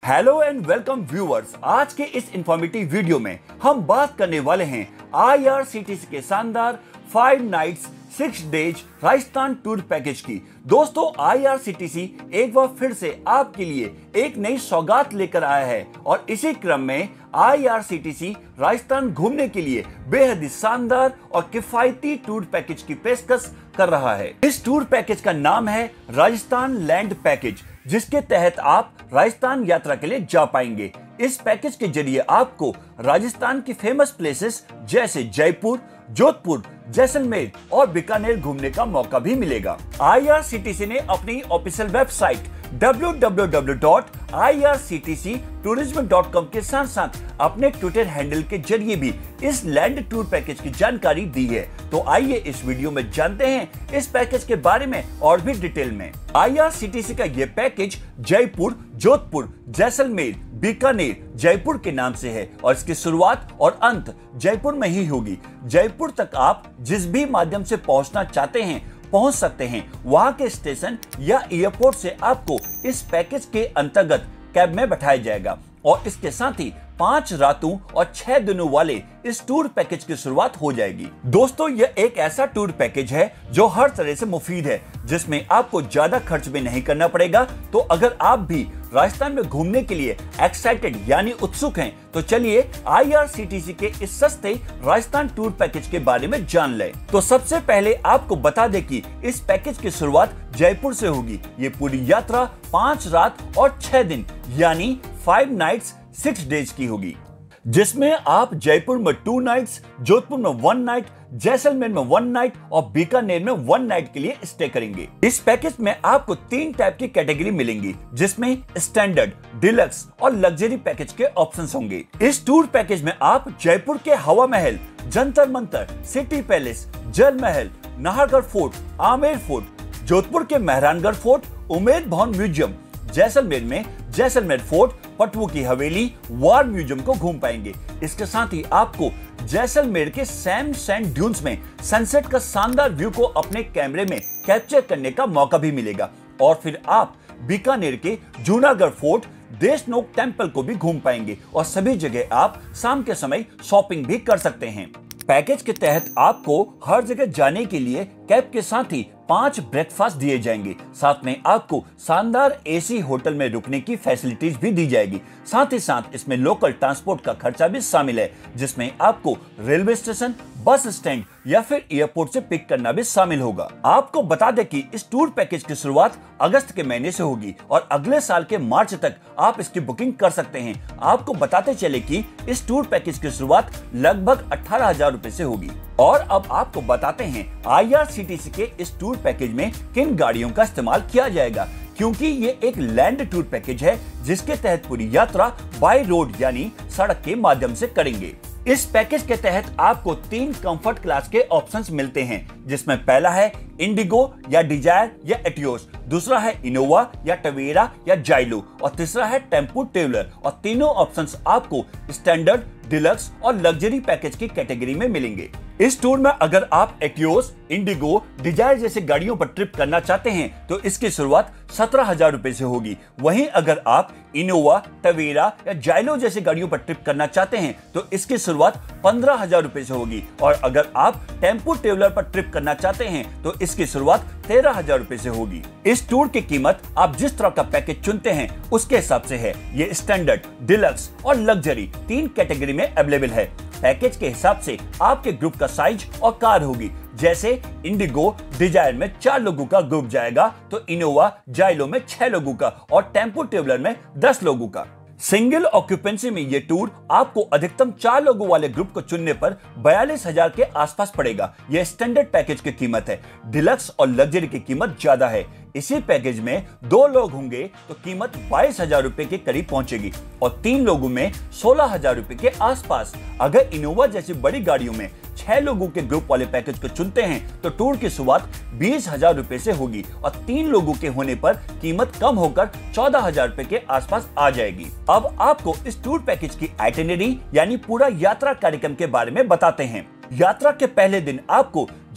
Hello and welcome viewers. आज के इस इंफॉर्मेटिव वीडियो में हम बात करने वाले हैं IRCTC के शानदार 5 nights 6 days Rajasthan tour package की। दोस्तों, IRCTC एक बार फिर से आपके लिए एक नई सौगात लेकर आया है और इसी क्रम में IRCTC राजस्थान घूमने के लिए बेहद ही शानदार और किफायती टूर पैकेज की पेशकश कर रहा है। इस टूर पैकेज का नाम है राजस्थान लैंड पैकेज, जिसके तहत आप राजस्थान यात्रा के लिए जा पाएंगे। इस पैकेज के जरिए आपको राजस्थान की फेमस प्लेसेस जैसे जयपुर, जोधपुर, जैसलमेर और बीकानेर घूमने का मौका भी मिलेगा। IRCTC ने अपनी ऑफिशियल वेबसाइट www.irctctourism.com के साथ साथ अपने ट्विटर हैंडल के जरिए भी इस लैंड टूर पैकेज की जानकारी दी है। तो आइए इस वीडियो में जानते हैं इस पैकेज के बारे में और भी डिटेल में। IRCTC का यह पैकेज जयपुर, जोधपुर, जैसलमेर, बीकानेर, जयपुर के नाम से है और इसकी शुरुआत और अंत जयपुर में ही होगी। जयपुर तक आप जिस भी माध्यम से पहुंचना चाहते हैं पहुंच सकते हैं। वहां के स्टेशन या एयरपोर्ट से आपको इस पैकेज के अंतर्गत कैब में बैठाया जाएगा और इसके साथ ही 5 रातों और 6 दिनों वाले इस टूर पैकेज की शुरुआत हो जाएगी। दोस्तों, यह एक ऐसा टूर पैकेज है जो हर तरह से मुफीद है, जिसमें आपको ज्यादा खर्च भी नहीं करना पड़ेगा। तो अगर आप भी राजस्थान में घूमने के लिए एक्साइटेड यानी उत्सुक हैं, तो चलिए IRCTC के इस सस्ते राजस्थान टूर पैकेज के बारे में जान लें। तो सबसे पहले आपको बता दें कि इस पैकेज की शुरुआत जयपुर से होगी। ये पूरी यात्रा 5 रात और 6 दिन यानी 5 नाइट्स 6 डेज की होगी, जिसमें आप जयपुर में 2 नाइट्स, जोधपुर में 1 नाइट, जैसलमेर में 1 नाइट और बीकानेर में 1 नाइट के लिए स्टे करेंगे। इस पैकेज में आपको 3 टाइप की कैटेगरी मिलेंगी, जिसमें स्टैंडर्ड, डिलक्स और लग्जरी पैकेज के ऑप्शंस होंगे। इस टूर पैकेज में आप जयपुर के हवा महल, Jantar Mantar, city Palace, Jal Mahal, Nahargarh Fort, Amer Fort, Jodhpur के मेहरानगढ़ फोर्ट, उमेद भवन म्यूजियम, जैसलमेर में जैसलमेर फोर्ट, पटवू की हवेली, वार म्यूजियम को घूम पाएंगे। इसके साथ ही आपको जैसलमेर के सैम सैंड ड्यून्स में सनसेट का शानदार व्यू को अपने कैमरे में कैप्चर करने का मौका भी मिलेगा और फिर आप बीकानेर के जूनागढ़ फोर्ट, देशनोक टेम्पल को भी घूम पाएंगे और सभी जगह आप शाम के समय शॉपिंग भी कर सकते हैं। पैकेज के तहत आपको हर जगह जाने के लिए कैब के साथ ही 5 ब्रेकफास्ट दिए जाएंगे। साथ में आपको शानदार AC होटल में रुकने की फैसिलिटीज भी दी जाएगी। साथ ही साथ इसमें लोकल ट्रांसपोर्ट का खर्चा भी शामिल है, जिसमें आपको रेलवे स्टेशन, बस स्टैंड या फिर एयरपोर्ट से पिक करना भी शामिल होगा। आपको बता दें कि इस टूर पैकेज की शुरुआत अगस्त के महीने से होगी और अगले साल के मार्च तक आप इसकी बुकिंग कर सकते हैं। आपको बताते चले कि इस टूर पैकेज की शुरुआत लगभग 18,000 रुपए से होगी। और अब आपको बताते हैं IRCTC के इस टूर पैकेज में किन गाड़ियों का इस्तेमाल किया जाएगा, क्योंकि ये एक लैंड टूर पैकेज है जिसके तहत पूरी यात्रा बाय रोड यानी सड़क के माध्यम से करेंगे। इस पैकेज के तहत आपको 3 कंफर्ट क्लास के ऑप्शंस मिलते हैं, जिसमें पहला है इंडिगो या डिजायर या एटियोस, दूसरा है इनोवा या टवेरा या जाइलो और तीसरा है टेम्पो ट्रेवलर। और तीनों ऑप्शंस आपको स्टैंडर्ड, डिलक्स और लग्जरी पैकेज की कैटेगरी में मिलेंगे। इस टूर में अगर आप एटियोस, इंडिगो, डिजायर जैसे गाड़ियों पर ट्रिप करना चाहते हैं तो इसकी शुरुआत 17,000 रुपए से होगी। वहीं अगर आप इनोवा, टवेरा या जाइलो जैसी गाड़ियों पर ट्रिप करना चाहते हैं तो इसकी शुरुआत 15,000 रुपए से होगी। और अगर आप टेम्पो ट्रेवलर पर ट्रिप करना चाहते हैं तो इसकी शुरुआत 13,000 रुपए से होगी। इस टूर की कीमत आप जिस तरह का पैकेज चुनते हैं उसके हिसाब से है। ये स्टैंडर्ड, डिलक्स और लग्जरी 3 कैटेगरी में अवेलेबल है। पैकेज के हिसाब से आपके ग्रुप का साइज और कार होगी। जैसे इंडिगो, डिजायर में 4 लोगों का ग्रुप जाएगा तो इनोवा, जाइलो में 6 लोगों का और टेम्पो ट्रेवलर में 10 लोगों का। सिंगल ऑक्यूपेंसी में ये टूर आपको अधिकतम 4 लोगों वाले ग्रुप को चुनने पर 42,000 के आसपास पड़ेगा। यह स्टैंडर्ड पैकेज की कीमत है। डिलक्स और लग्जरी की कीमत ज्यादा है। इसी पैकेज में 2 लोग होंगे तो कीमत 22,000 रुपए के करीब पहुंचेगी और 3 लोगों में 16,000 रुपए के आसपास। अगर इनोवा जैसी बड़ी गाड़ियों में 6 लोगों के ग्रुप वाले पैकेज को चुनते हैं तो टूर की शुरुआत 20,000 रुपए से होगी और 3 लोगों के होने पर कीमत कम होकर 14,000 रुपए के आसपास आ जाएगी। अब आपको इस टूर पैकेज की आइटिनरी यानी पूरा यात्रा कार्यक्रम के बारे में बताते हैं। यात्रा के पहले दिन आपको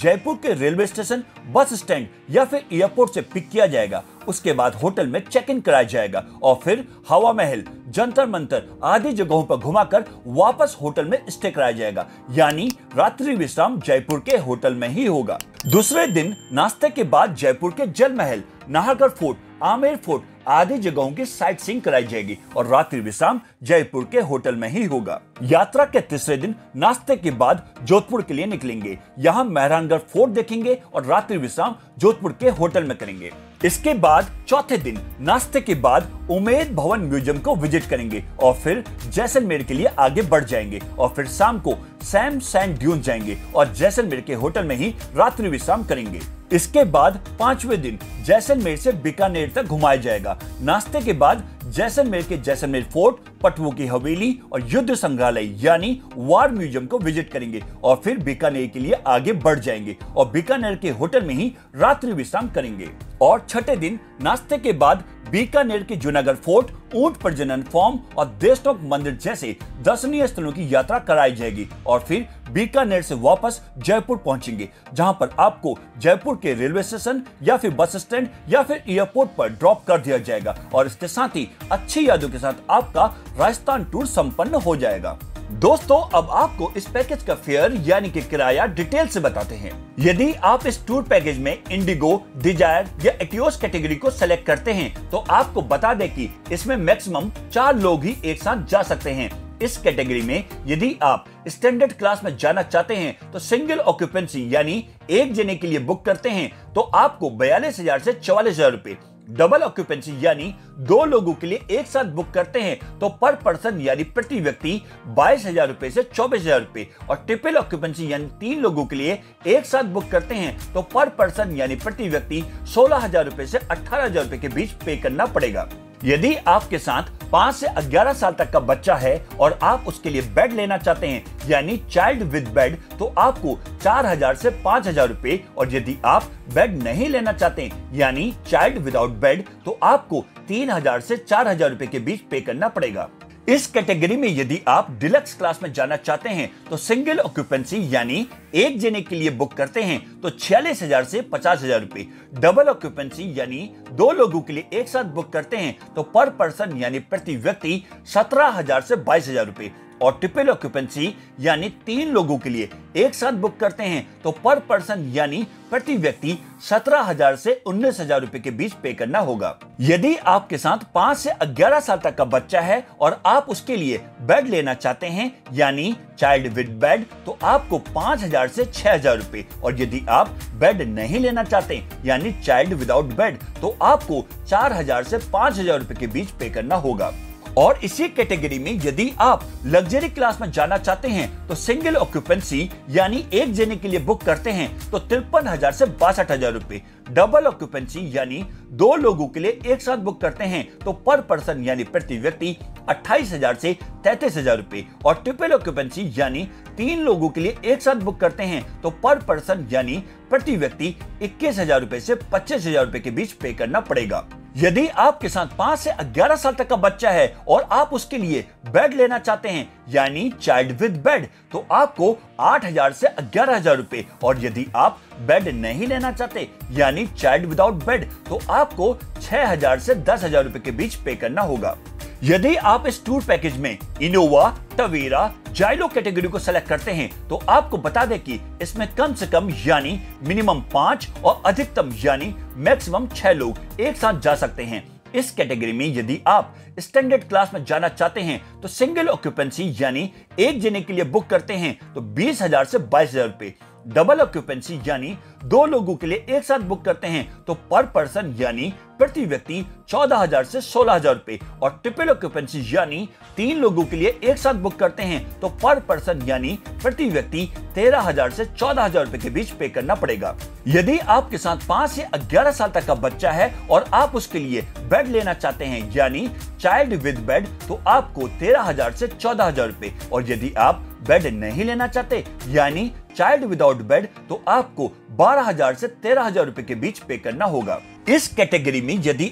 जयपुर के रेलवे स्टेशन, बस स्टैंड या फिर एयरपोर्ट से पिक किया जाएगा। उसके बाद होटल में चेक इन कराया जाएगा और फिर हवा महल, जंतर मंतर आदि जगहों पर घुमाकर वापस होटल में स्टे कराया जाएगा, यानी रात्रि विश्राम जयपुर के होटल में ही होगा। दूसरे दिन नाश्ते के बाद जयपुर के जल महल, नाहरगढ़ फोर्ट, आमेर फोर्ट आदि जगहों की साइट सीइंग कराई जाएगी और रात्रि विश्राम जयपुर के होटल में ही होगा। यात्रा के तीसरे दिन नाश्ते के बाद जोधपुर के लिए निकलेंगे। यहाँ मेहरानगढ़ फोर्ट देखेंगे और रात्रि विश्राम जोधपुर के होटल में करेंगे। इसके बाद चौथे दिन नाश्ते के बाद उमेद भवन म्यूजियम को विजिट करेंगे और फिर जैसलमेर के लिए आगे बढ़ जाएंगे और फिर शाम को सैम सैंड ड्यून जाएंगे और जैसलमेर के होटल में ही रात्रि विश्राम करेंगे। इसके बाद पांचवें दिन जैसलमेर से बीकानेर तक घुमाया जाएगा। नाश्ते के बाद जैसलमेर के जैसलमेर फोर्ट, पटवों की हवेली और युद्ध संग्रहालय यानी वार म्यूजियम को विजिट करेंगे और फिर बीकानेर के लिए आगे बढ़ जाएंगे और बीकानेर के होटल में ही रात्रि विश्राम करेंगे। और छठे दिन नाश्ते के बाद बीकानेर के जूनागढ़ फोर्ट, ऊंट प्रजनन फार्म और देशनोक मंदिर जैसे दर्शनीय स्थलों की यात्रा कराई जाएगी और फिर बीकानेर से वापस जयपुर पहुंचेंगे, जहां पर आपको जयपुर के रेलवे स्टेशन या फिर बस स्टैंड या फिर एयरपोर्ट पर ड्रॉप कर दिया जाएगा और इसके साथ ही अच्छी यादों के साथ आपका राजस्थान टूर संपन्न हो जाएगा। दोस्तों, अब आपको इस पैकेज का फेयर यानी कि किराया डिटेल से बताते हैं। यदि आप इस टूर पैकेज में इंडिगो, डिजायर या एटियोस कैटेगरी को सेलेक्ट करते हैं तो आपको बता दें कि इसमें मैक्सिमम 4 लोग ही एक साथ जा सकते हैं। इस कैटेगरी में यदि आप स्टैंडर्ड क्लास में जाना चाहते हैं तो सिंगल ऑक्यूपेंसी यानी एक जने के लिए बुक करते हैं तो आपको 42,000 से 44,000 रुपए, डबल ऑक्यूपेंसी यानी 2 लोगों के लिए एक साथ बुक करते हैं तो पर पर्सन यानी प्रति व्यक्ति 22,000 रुपए से 24,000 रुपए और ट्रिपल ऑक्यूपेंसी यानी 3 लोगों के लिए एक साथ बुक करते हैं तो पर पर्सन यानी प्रति व्यक्ति 16,000 रुपए से 18,000 रुपए के बीच पे करना पड़ेगा। यदि आपके साथ 5 से 11 साल तक का बच्चा है और आप उसके लिए बेड लेना चाहते हैं यानी चाइल्ड विद बेड तो आपको 4,000 से 5,000 रुपए और यदि आप बेड नहीं लेना चाहते यानी चाइल्ड विदाउट बेड तो आपको 3,000 से 4,000 रुपए के बीच पे करना पड़ेगा। इस कैटेगरी में यदि आप डिलक्स क्लास में जाना चाहते हैं तो सिंगल ऑक्यूपेंसी यानी एक जने के लिए बुक करते हैं तो 46,000 से 50,000 रुपए, डबल ऑक्यूपेंसी यानी 2 लोगों के लिए एक साथ बुक करते हैं तो पर पर्सन यानी प्रति व्यक्ति 17,000 से 22,000 रुपए और ट्रिपल ऑक्यूपेंसी यानी 3 लोगों के लिए एक साथ बुक करते हैं तो पर पर्सन यानी प्रति व्यक्ति 17,000 से 19,000 रुपए के बीच पे करना होगा। यदि आपके साथ 5 से 11 साल तक का बच्चा है और आप उसके लिए बेड लेना चाहते हैं यानी चाइल्ड विद बेड तो आपको 5,000 से 6,000 रुपए और यदि आप बेड नहीं लेना चाहते यानी चाइल्ड विदाउट बेड तो आपको 4,000 से 5,000 रुपए के बीच पे करना होगा। और इसी कैटेगरी में यदि आप लग्जरी क्लास में जाना चाहते हैं तो सिंगल ऑक्यूपेंसी यानी एक जने के लिए बुक करते हैं तो 53,000 से 62,000 रुपए, डबल ऑक्यूपेंसी यानी 2 लोगों के लिए एक साथ बुक करते हैं तो पर पर्सन यानी प्रति व्यक्ति 28,000 से 33,000 रुपए और ट्रिपल ऑक्यूपेंसी यानी 3 लोगों के लिए एक साथ बुक करते हैं तो पर पर्सन यानी प्रति व्यक्ति 21,000 रुपए से 25,000 रुपए के बीच पे करना पड़ेगा। यदि आपके साथ 5 से 11 साल तक का बच्चा है और आप उसके लिए बेड लेना चाहते हैं यानी चाइल्ड विद बेड तो आपको 8,000 से 11,000 रुपए और यदि आप बेड नहीं लेना चाहते यानी चाइल्ड विदाउट बेड तो आपको 6,000 से 10,000 रुपए के बीच पे करना होगा। यदि आप इस टूर पैकेज में इनोवा, टवेरा, जाइलो कैटेगरी को सेलेक्ट करते हैं तो आपको बता दें कि इसमें कम से कम यानी मिनिमम 5 और अधिकतम यानी मैक्सिमम 6 लोग एक साथ जा सकते हैं। इस कैटेगरी में यदि आप स्टैंडर्ड क्लास में जाना चाहते हैं तो सिंगल ऑक्यूपेंसी यानी एक जने के लिए बुक करते हैं तो 20,000 से 22,000 रुपए, डबल ऑक्यूपेंसी यानी 2 लोगों के लिए एक साथ बुक करते हैं तो पर पर्सन यानी प्रति व्यक्ति 14,000 से 16,000 रुपए और ट्रिपल ऑक्यूपेंसी यानी 3 लोगों के लिए एक साथ बुक करते हैं तो पर पर्सन यानी प्रति व्यक्ति 13,000 से 14,000 रुपए के बीच पे करना पड़ेगा। यदि आपके साथ 5 से 11 साल तक का बच्चा है और आप उसके लिए बेड लेना चाहते हैं यानी चाइल्ड विद बेड तो आपको 13,000 से 14,000 रुपए और यदि आप बेड नहीं लेना चाहते यानी चाइल्ड विदाउट बेड तो आपको 12,000 से 13,000 रुपए के बीच पे करना होगा। इस कैटेगरी में यदि आप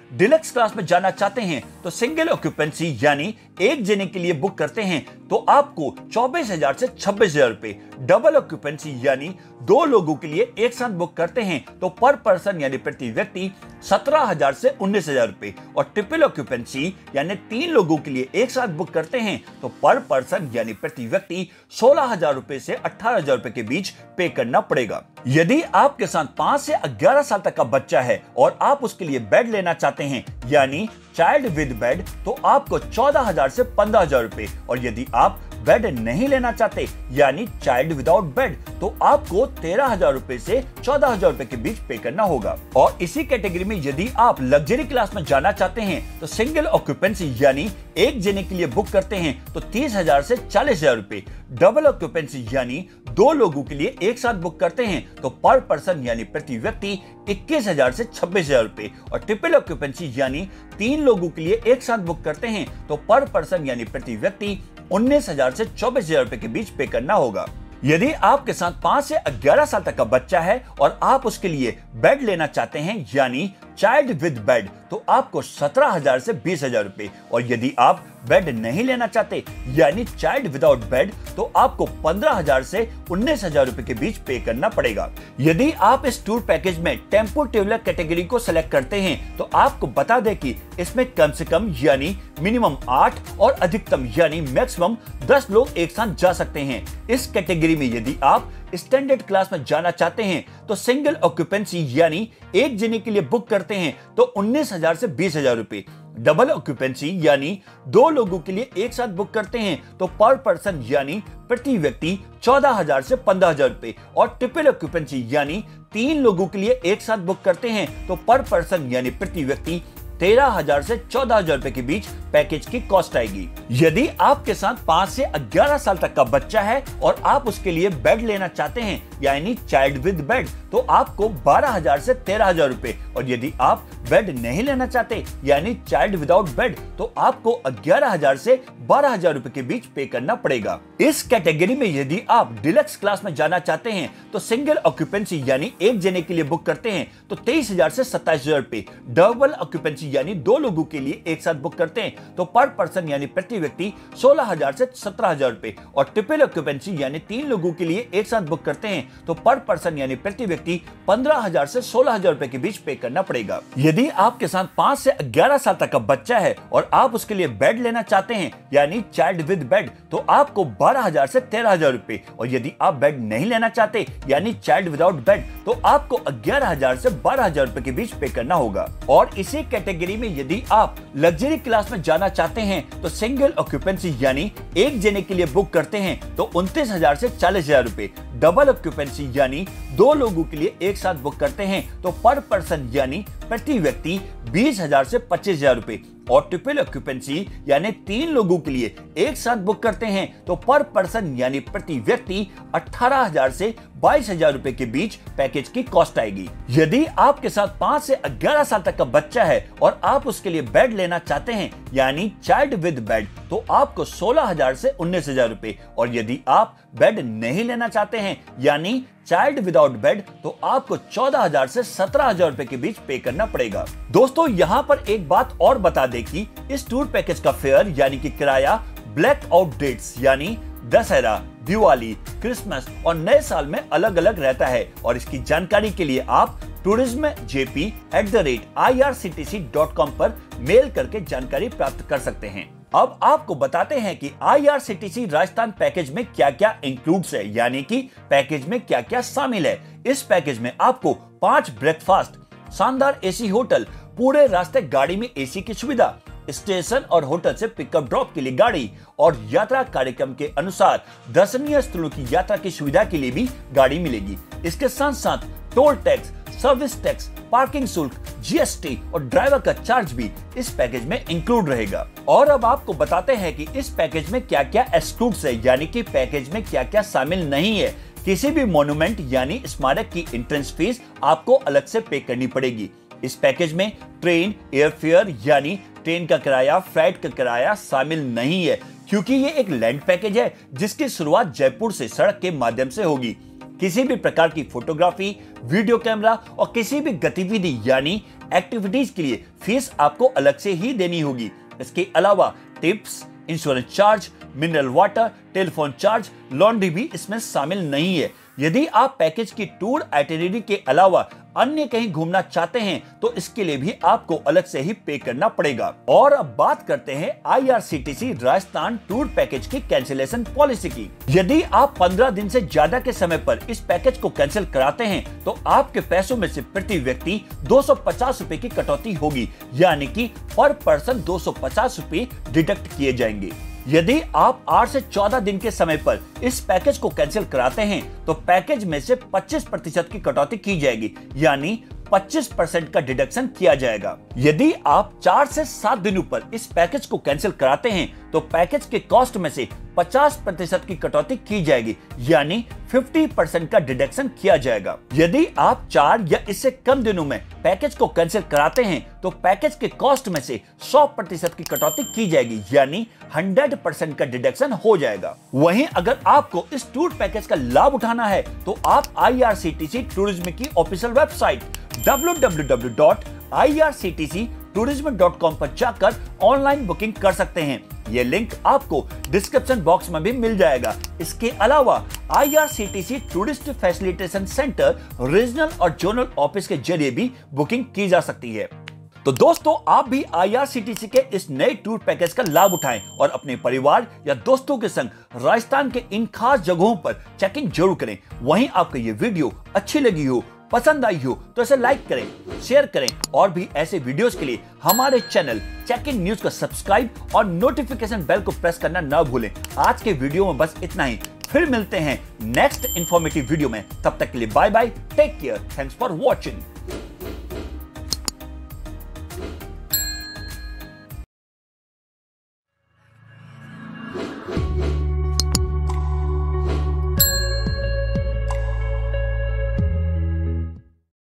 डिलक्स क्लास में जाना चाहते हैं तो सिंगल ऑक्यूपेंसी यानी एक जने के लिए बुक करते हैं तो आपको 24,000 से 26,000 रुपए, डबल ऑक्यूपेंसी यानी 2 लोगों के लिए एक साथ बुक करते हैं तो पर पर्सन यानी प्रति व्यक्ति 17,000 से 19,000 रुपए, और ट्रिपल ऑक्यूपेंसी यानी 3 लोगों के लिए एक साथ बुक करते हैं तो पर पर्सन यानी प्रति व्यक्ति 16,000 रुपए से 18,000 रुपए के बीच पे करना पड़ेगा। यदि आपके साथ 5 से 11 साल तक का बच्चा है और आप उसके लिए बेड लेना चाहते हैं यानी चाइल्ड विद बेड, तो आपको 14,000 से 15,000 रुपए, और यदि आप बेड नहीं लेना चाहते यानी चाइल्ड विदाउट बेड, तो आपको 13,000 रुपए से 14,000 रुपए के बीच पे करना होगा। और इसी कैटेगरी में यदि आप लग्जरी क्लास में जाना चाहते हैं तो सिंगल ऑक्यूपेंसी यानी एक जने के लिए बुक करते हैं तो 30,000 से 40,000 रुपए, डबल ऑक्यूपेंसी यानी 2 लोगों के लिए एक साथ बुक करते हैं तो पर पर्सन यानी प्रति व्यक्ति 21,000 से 26,000 रुपए, और ट्रिपल ऑक्यूपेंसी यानी 3 लोगों के लिए एक साथ बुक करते हैं तो पर पर्सन यानी प्रति व्यक्ति 19,000 से 24,000 रुपए के बीच पे करना होगा। यदि आपके साथ 5 से 11 साल तक का बच्चा है और आप उसके लिए बेड लेना चाहते हैं यानी चाइल्ड विद बेड, तो आपको 17,000 से 20,000 रुपए, और यदि आप बेड नहीं लेना चाहते यानी चाइल्ड विदाउट बेड, तो आपको 15,000 से 19,000 रुपए के बीच पे करना पड़ेगा। यदि आप इस टूर पैकेज में टेम्पो ट्रेवलर कैटेगरी को सिलेक्ट करते हैं तो आपको बता दें कि इसमें कम से कम यानी मिनिमम 8 और अधिकतम यानी मैक्सिमम 10 लोग एक साथ जा सकते हैं। इस कैटेगरी में यदि आप स्टैंडर्ड क्लास में जाना चाहते हैं तो सिंगल ऑक्यूपेंसी यानी एक जने के लिए बुक करते हैं तो 19,000 से 20,000 रुपए, डबल ऑक्यूपेंसी यानी 2 लोगों के लिए एक साथ बुक करते हैं तो पर पर्सन यानी प्रति व्यक्ति 14,000 से 15,000 रुपए, और ट्रिपल ऑक्यूपेंसी यानी 3 लोगों के लिए एक साथ बुक करते हैं तो पर पर्सन यानी प्रति व्यक्ति 13,000 से 14,000 रुपए के बीच पैकेज की कॉस्ट आएगी। यदि आपके साथ 5 से 11 साल तक का बच्चा है और आप उसके लिए बेड लेना चाहते हैं यानी चाइल्ड विद बेड, तो आपको 12,000 से 13,000 रुपए, और यदि आप बेड नहीं लेना चाहते यानी चाइल्ड विदाउट बेड, तो आपको 11,000 से 12,000 रुपए के बीच पे करना पड़ेगा। इस कैटेगरी में यदि आप डिलक्स क्लास में जाना चाहते हैं तो सिंगल ऑक्यूपेंसी यानी एक जने के लिए बुक करते हैं तो 23,000 से 27,000 रुपए, डबल ऑक्यूपेंसी यानी 2 लोगों के लिए एक साथ बुक करते हैं तो पर पर्सन यानी प्रति व्यक्ति 16,000 से 17,000 रुपए, और ट्रिपल ऑक्यूपेंसी यानी 3 लोगों के लिए एक साथ बुक करते हैं तो पर पर्सन यानी प्रति व्यक्ति 15,000 से 16,000 रुपए के बीच पे करना पड़ेगा। यदि आपके साथ 5 से 11 साल तक का बच्चा है और आप उसके लिए बेड लेना चाहते हैं यानी चाइल्ड विद बेड, तो आपको 12,000 से 13,000 रुपए, और यदि आप बेड नहीं लेना चाहते यानी चाइल्ड विदाउट बेड, तो आपको 11,000 से 12,000 रुपए के बीच पे करना होगा। और इसी कैटेगरी में यदि आप लग्जरी क्लास में जाना चाहते हैं तो सिंगल ऑक्यूपेंसी यानी एक जने के लिए बुक करते हैं तो 29,000 से 40,000 रुपए, डबल ऑक्यूपेंसी यानी 2 लोगों के लिए एक साथ बुक करते हैं तो पर पर्सन यानी प्रति व्यक्ति 20,000 से 25,000 रुपए, और ट्रिपल ऑक्यूपेंसी यानी 3 लोगों के लिए एक साथ बुक करते हैं तो पर पर्सन यानी प्रति व्यक्ति 18,000 से 22,000 रुपए के बीच पैकेज की कॉस्ट आएगी। यदि आपके साथ 5 से 11 साल तक का बच्चा है और आप उसके लिए बेड लेना चाहते हैं यानी चाइल्ड विद बेड, तो आपको 16,000 से 19,000 रुपए, और यदि आप बेड नहीं लेना चाहते हैं यानी चाइल्ड विदाउट बेड, तो आपको 14,000 से 17,000 रुपए के बीच पे करना पड़ेगा। दोस्तों यहाँ पर एक बात और बता दें कि इस टूर पैकेज का फेयर यानी कि किराया ब्लैक आउट डेट्स यानी दशहरा, दिवाली, क्रिसमस और नए साल में अलग अलग रहता है, और इसकी जानकारी के लिए आप tourismjp@irctc.com पर मेल करके जानकारी प्राप्त कर सकते हैं। अब आपको बताते हैं कि IRCTC राजस्थान पैकेज में क्या क्या इंक्लूड्स है, यानी कि पैकेज में क्या क्या शामिल है। इस पैकेज में आपको 5 ब्रेकफास्ट, शानदार एसी होटल, पूरे रास्ते गाड़ी में एसी की सुविधा, स्टेशन और होटल से पिकअप ड्रॉप के लिए गाड़ी, और यात्रा कार्यक्रम के अनुसार दर्शनीय स्थलों की यात्रा की सुविधा के लिए भी गाड़ी मिलेगी। इसके साथ साथ toll tax, service tax, parking शुल्क, GST और ड्राइवर का चार्ज भी इस पैकेज में इंक्लूड रहेगा। और अब आपको बताते हैं कि इस पैकेज में क्या क्या एक्सक्लूड्स है, यानी कि पैकेज में क्या क्या शामिल नहीं है। किसी भी मॉन्यूमेंट यानी स्मारक की एंट्रेंस फीस आपको अलग से पे करनी पड़ेगी। इस पैकेज में ट्रेन एयरफेयर यानी ट्रेन का किराया, फ्लाइट का किराया शामिल नहीं है, क्योंकि ये एक लैंड पैकेज है जिसकी शुरुआत जयपुर से सड़क के माध्यम से होगी। किसी भी प्रकार की फोटोग्राफी, वीडियो कैमरा और किसी भी गतिविधि यानी एक्टिविटीज के लिए फीस आपको अलग से ही देनी होगी। इसके अलावा tips, insurance charge, mineral water, telephone charge, laundry भी इसमें शामिल नहीं है। यदि आप पैकेज की टूर आइटिनरी के अलावा अन्य कहीं घूमना चाहते हैं तो इसके लिए भी आपको अलग से ही पे करना पड़ेगा। और अब बात करते हैं IRCTC राजस्थान टूर पैकेज की कैंसिलेशन पॉलिसी की। यदि आप 15 दिन से ज्यादा के समय पर इस पैकेज को कैंसिल कराते हैं तो आपके पैसों में से प्रति व्यक्ति 250 रुपए की कटौती होगी, यानी कि पर पर्सन 250 रुपए डिडक्ट किए जाएंगे। यदि आप 8 से 14 दिन के समय पर इस पैकेज को कैंसिल कराते हैं तो पैकेज में से 25% की कटौती की जाएगी, यानी 25% का डिडक्शन किया जाएगा। यदि आप 4 से 7 दिनों पर इस पैकेज को कैंसिल कराते हैं तो पैकेज के कॉस्ट में से 50% की कटौती की जाएगी, यानी 50% का डिडक्शन किया जाएगा। यदि आप 4 या इससे कम दिनों में पैकेज को कैंसिल कराते हैं तो पैकेज के कॉस्ट में से 100% की कटौती की जाएगी, यानी 100% का डिडक्शन हो जाएगा। वहीं अगर आपको इस टूर पैकेज का लाभ उठाना है तो आप IRCTC टूरिज्म की ऑफिशियल वेबसाइट www.irctctourism.com पर जाकर ऑनलाइन बुकिंग कर सकते हैं। यह लिंक आपको डिस्क्रिप्शन बॉक्स में भी मिल जाएगा। इसके अलावा IRCTC tourist facilitation centre regional और जोनल ऑफिस के जरिए भी बुकिंग की जा सकती है। तो दोस्तों, आप भी IRCTC के इस नए टूर पैकेज का लाभ उठाएं और अपने परिवार या दोस्तों के संग राजस्थान के इन खास जगहों पर चेक इन जरूर करें। वहीं आपको ये वीडियो अच्छी लगी हो, पसंद आई हो तो इसे लाइक करें, शेयर करें और भी ऐसे वीडियोस के लिए हमारे चैनल चेक इन न्यूज को सब्सक्राइब और नोटिफिकेशन बेल को प्रेस करना न भूलें। आज के वीडियो में बस इतना ही, फिर मिलते हैं नेक्स्ट इंफॉर्मेटिव वीडियो में। तब तक के लिए bye bye, take care, thanks for watching.